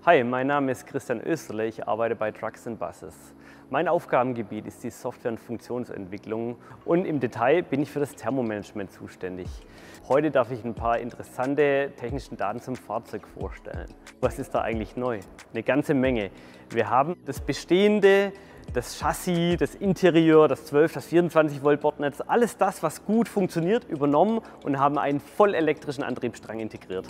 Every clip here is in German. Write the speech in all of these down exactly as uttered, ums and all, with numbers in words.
Hi, mein Name ist Christian Österle, ich arbeite bei Trucks and Buses. Mein Aufgabengebiet ist die Software- und Funktionsentwicklung und im Detail bin ich für das Thermomanagement zuständig. Heute darf ich ein paar interessante technische Daten zum Fahrzeug vorstellen. Was ist da eigentlich neu? Eine ganze Menge. Wir haben das bestehende, das Chassis, das Interieur, das zwölf, das vierundzwanzig Volt Bordnetz, alles das, was gut funktioniert, übernommen und haben einen voll elektrischen Antriebsstrang integriert.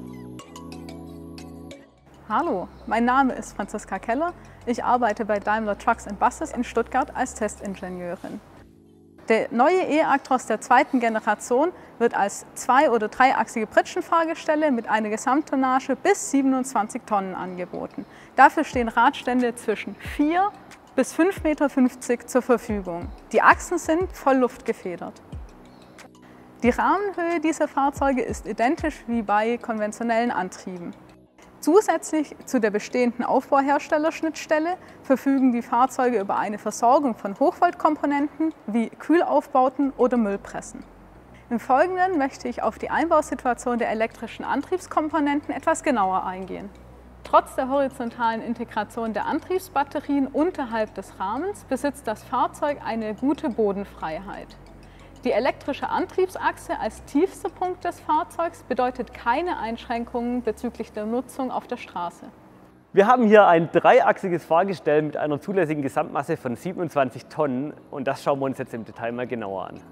Hallo, mein Name ist Franziska Keller. Ich arbeite bei Daimler Trucks and Buses in Stuttgart als Testingenieurin. Der neue E-Actros der zweiten Generation wird als zwei- oder dreiachsige Pritschenfahrgestelle mit einer Gesamttonnage bis siebenundzwanzig Tonnen angeboten. Dafür stehen Radstände zwischen vier bis fünf Meter fünfzig zur Verfügung. Die Achsen sind voll luftgefedert. Die Rahmenhöhe dieser Fahrzeuge ist identisch wie bei konventionellen Antrieben. Zusätzlich zu der bestehenden Aufbauherstellerschnittstelle verfügen die Fahrzeuge über eine Versorgung von Hochvoltkomponenten wie Kühlaufbauten oder Müllpressen. Im Folgenden möchte ich auf die Einbausituation der elektrischen Antriebskomponenten etwas genauer eingehen. Trotz der horizontalen Integration der Antriebsbatterien unterhalb des Rahmens besitzt das Fahrzeug eine gute Bodenfreiheit. Die elektrische Antriebsachse als tiefster Punkt des Fahrzeugs bedeutet keine Einschränkungen bezüglich der Nutzung auf der Straße. Wir haben hier ein dreiachsiges Fahrgestell mit einer zulässigen Gesamtmasse von siebenundzwanzig Tonnen und das schauen wir uns jetzt im Detail mal genauer an.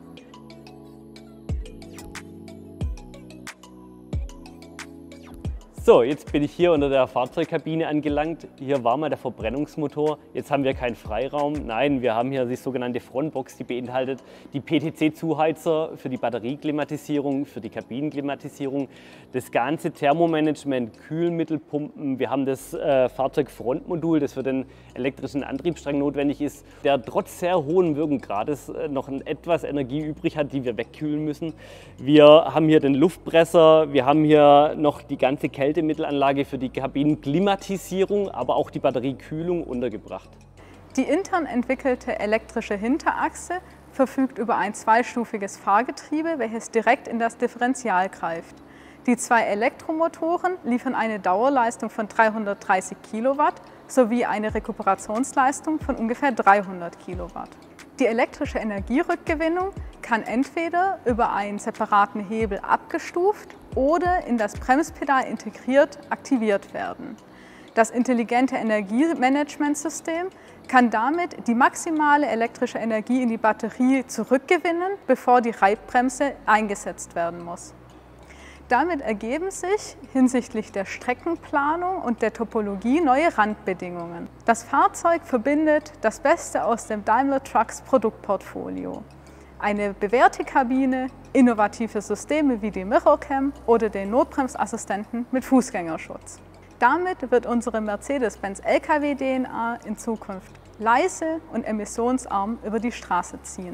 So, jetzt bin ich hier unter der Fahrzeugkabine angelangt. Hier war mal der Verbrennungsmotor. Jetzt haben wir keinen Freiraum. Nein, wir haben hier die sogenannte Frontbox, die beinhaltet die P T C-Zuheizer für die Batterieklimatisierung, für die Kabinenklimatisierung, das ganze Thermomanagement, Kühlmittelpumpen. Wir haben das äh, Fahrzeugfrontmodul, das für den elektrischen Antriebsstrang notwendig ist, der trotz sehr hohen Wirkgrades äh, noch etwas Energie übrig hat, die wir wegkühlen müssen. Wir haben hier den Luftpresser, wir haben hier noch die ganze Kälte Mittelanlage für die Kabinenklimatisierung, aber auch die Batteriekühlung untergebracht. Die intern entwickelte elektrische Hinterachse verfügt über ein zweistufiges Fahrgetriebe, welches direkt in das Differential greift. Die zwei Elektromotoren liefern eine Dauerleistung von dreihundertdreißig Kilowatt sowie eine Rekuperationsleistung von ungefähr dreihundert Kilowatt. Die elektrische Energierückgewinnung kann entweder über einen separaten Hebel abgestuft oder in das Bremspedal integriert aktiviert werden. Das intelligente Energiemanagementsystem kann damit die maximale elektrische Energie in die Batterie zurückgewinnen, bevor die Reibbremse eingesetzt werden muss. Damit ergeben sich hinsichtlich der Streckenplanung und der Topologie neue Randbedingungen. Das Fahrzeug verbindet das Beste aus dem Daimler Trucks Produktportfolio. Eine bewährte Kabine, innovative Systeme wie die Mirrorcam oder den Notbremsassistenten mit Fußgängerschutz. Damit wird unsere Mercedes-Benz L K W-D N A in Zukunft leise und emissionsarm über die Straße ziehen.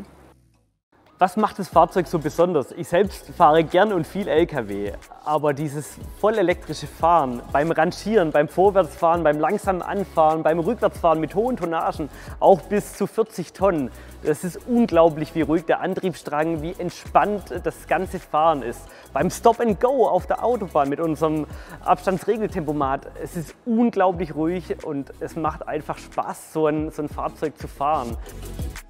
Was macht das Fahrzeug so besonders? Ich selbst fahre gern und viel L K W, aber dieses voll elektrische Fahren, beim Rangieren, beim Vorwärtsfahren, beim langsamen Anfahren, beim Rückwärtsfahren mit hohen Tonnagen, auch bis zu vierzig Tonnen, das ist unglaublich, wie ruhig der Antriebsstrang, wie entspannt das ganze Fahren ist. Beim Stop and Go auf der Autobahn mit unserem Abstandsregeltempomat, es ist unglaublich ruhig und es macht einfach Spaß, so ein, so ein Fahrzeug zu fahren.